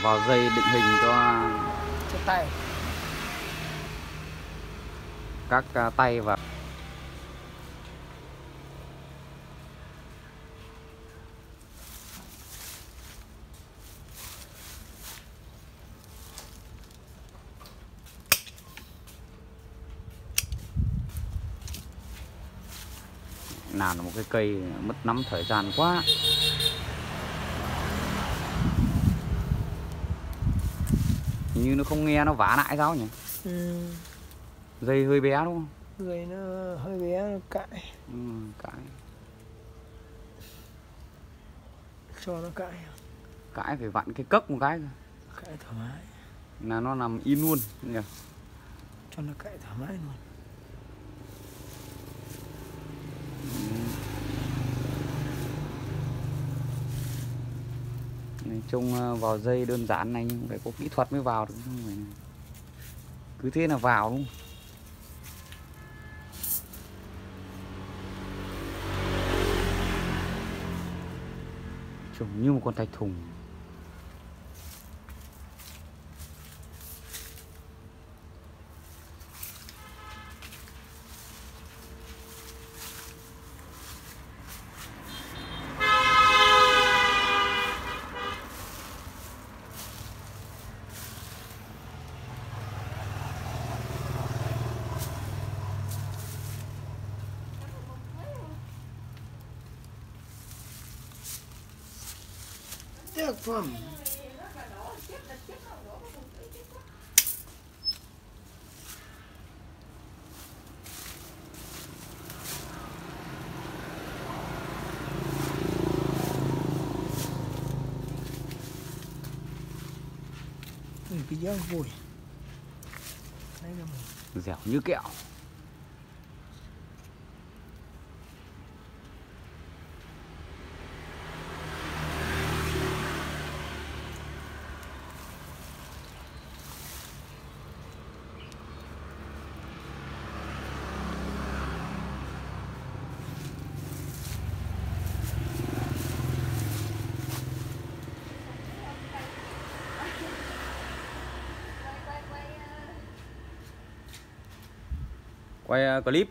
vào dây định hình cho tay các tay và làm là một cái cây mất nắm thời gian quá. Hình như nó không nghe, nó vả lại sao nhỉ? Dây hơi bé đúng không? Dây nó hơi bé, nó cãi. Cãi. Cho nó cãi. Cãi phải vặn cái cốc một cái. Cãi thoải mái. Là nó nằm in luôn nhỉ? Cho nó cãi thoải mái luôn. Nói chung vào dây đơn giản này nhưng phải có kỹ thuật mới vào được, không phải cứ thế là vào đúng không? Trông như một con thạch thùng. Tác phẩm cái dáng vui. Đây là Dẻo như kẹo. Quay clip.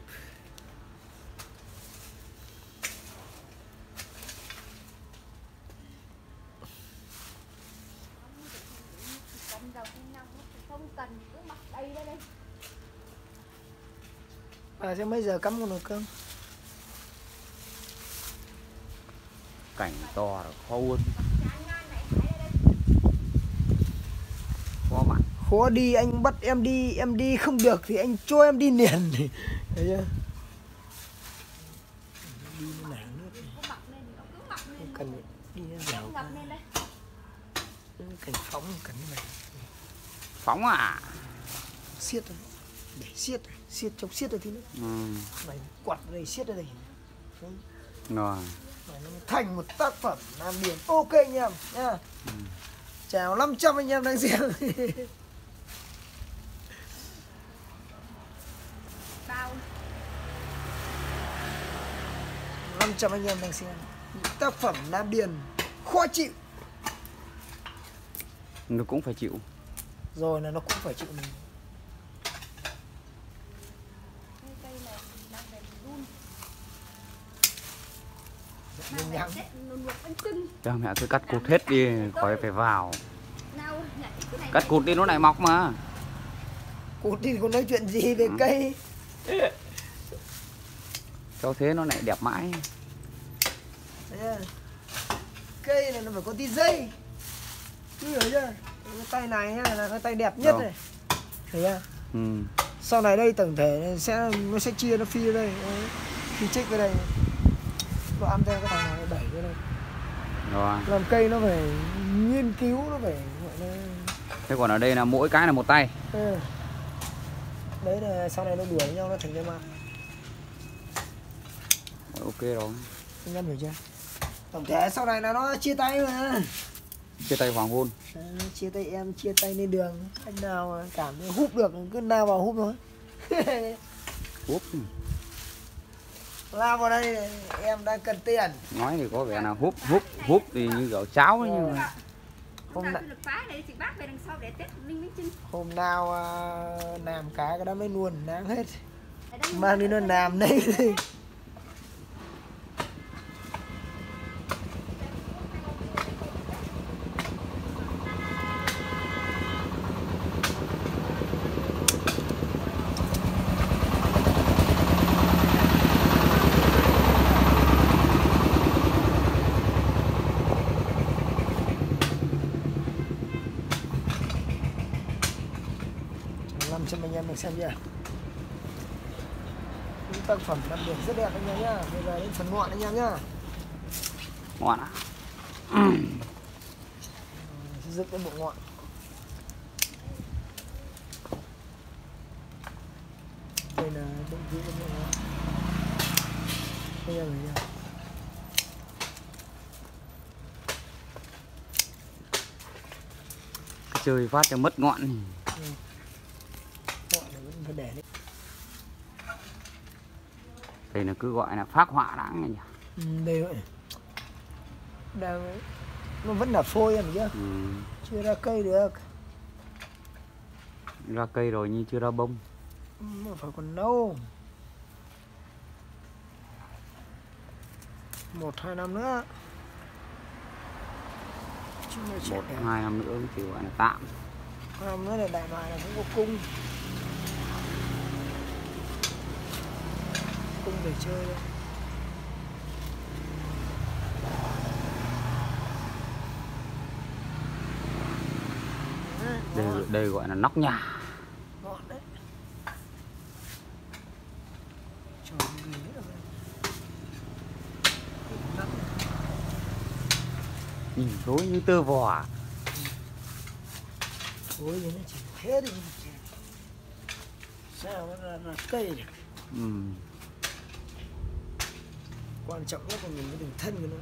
Sẽ mấy giờ cắm con nồi cơm? Cảnh to là khó uốn. Khó bạn. Khó đi, anh bắt em đi không được thì anh cho em đi liền. Thấy chưa? Đi nó nản nước. Không cần đi nó dẻo. Cảnh phóng cảnh này. Phóng à? Siết rồi. Để siết trong siết rồi thì nó. Này quạt ở đây, siết ở đây. Rồi. Nó thành một tác phẩm làm điểm ok anh em nha. Chào 500 anh em đang xem. 500 anh em đang xem. Tác phẩm Nam Điền khó chịu. Nó cũng phải chịu. Rồi là nó cũng phải chịu mình. Cho mẹ cứ cắt cụt hết đi, khỏi phải vào. Cắt cụt đi nó lại mọc mà. Cụt đi có nói chuyện gì về cây. Cho thế nó lại đẹp mãi. Cây này nó phải có tí dây. Chứ hiểu chưa? Cái tay này là cái tay đẹp nhất này. Thấy chưa? Sau này đây tổng thể nó sẽ chia, nó phi ở đây. Phi trích ở đây. Nó ăn theo cái thằng này nó đẩy ra đây. Rồi. Làm cây nó phải nghiên cứu, nó phải gọi là... Thế còn ở đây là mỗi cái là một tay. Đấy là sau này nó đuổi nhau nó thành cái mạng. Ok rồi. Anh em hiểu chưa? Tổng thể sau này là nó chia tay mà. Chia tay hoàng hôn. Chia tay em, chia tay lên đường. Anh nào cảm thấy húp được cứ nào vào húp thôi. Húp. Lao vào đây em đang cần tiền. Nói thì có vẻ là húp thì như kiểu cháo ấy, nhưng mà Hôm nào làm cá cái đó mới nuôn đáng hết. Mang đi nó làm đấy. Làm cho anh em mình xem chưa. Những tác phẩm làm được rất đẹp anh em nhá. Bây giờ đến phần ngọn anh em nhá. Ngọn à? Dựng cái bộ ngọn. Đây là định vị cái bộ ngọn. Đây là người nha. Chơi phát cho mất ngọn. Ngọn này vẫn phải để đấy. Đây là cứ gọi là phác họa đáng nhỉ. Đây vậy. Đang nó vẫn là phôi em chưa? Chưa ra cây được. Ra cây rồi nhưng chưa ra bông. Nó phải còn lâu. 1-2 năm nữa. 1-2 năm nữa thì gọi là tạm. 2 năm nữa là đại loại là cũng có cung. Cung để chơi thôi. Đây gọi là nóc nhà. Ngọn đấy. Trời gì nữa rồi. Nhìn rối như tơ vò. Thôi thì nó chỉ thế đi. Sao nó là cây được. Quan trọng nhất là mình cái đường thân của nó.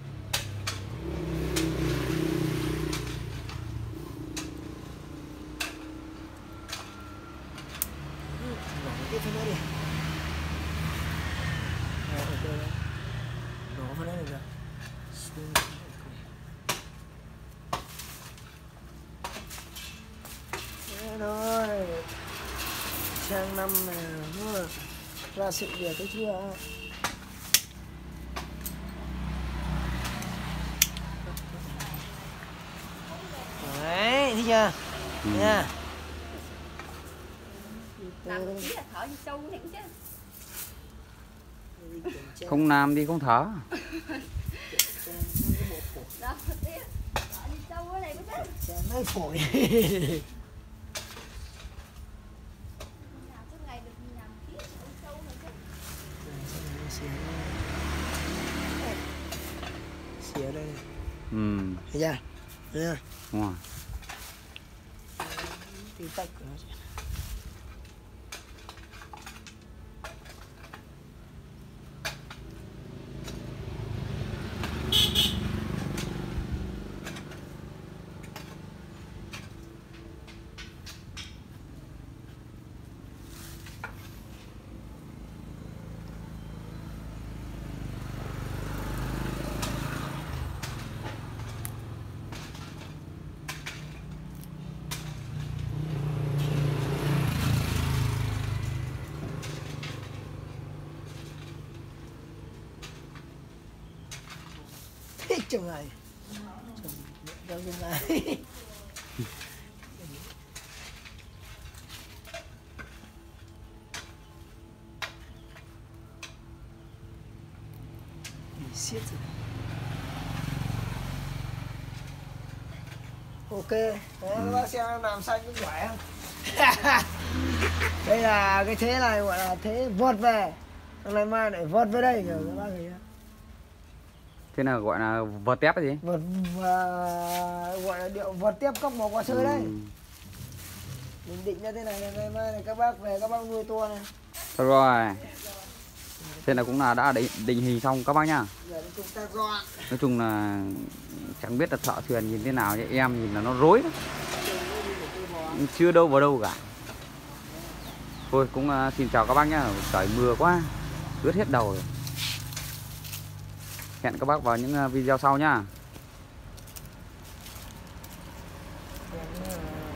Bỏ cái phần này đi. Ok đấy. Bỏ phần này được. Đấy rồi. Sang năm này nó ra sự việc cái chưa. Đấy, thấy chưa? Nha. Làm một tí là thở như sâu này chứ. Không làm đi không thở. Đó, tí thở như sâu ở đây mới chứ. Nói phổi. Nào suốt ngày được làm tí sâu này chứ. Xỉa đây. Thấy Thấy chưa? Thấy chưa? đúng rồi. Tí tách của nó chứ. Thích chừng này. Chừng này. Siết rồi. Ok. Đấy, các bác xem em làm xanh có giỏi không? Đây là cái thế này gọi là thế vọt về. Hôm nay mai lại vọt về đây rồi các bác thấy. Thế nào gọi là vợt tép cái gì? Vọt gọi là điệu vọt tiếp cốc một quả sơi đấy. Mình định ra thế này, ngày mai này các bác về các bác nuôi to này. Thôi rồi. Thế là cũng là đã định hình xong các bác nhá. Giờ chúng ta dọn. Nói chung là chẳng biết là thợ thuyền nhìn thế nào chứ em nhìn là nó rối lắm. Chưa đâu vào đâu cả. Thôi cũng xin chào các bác nhá. Trời mưa quá, ướt hết đầu rồi. Hẹn các bác vào những video sau nhá. Còn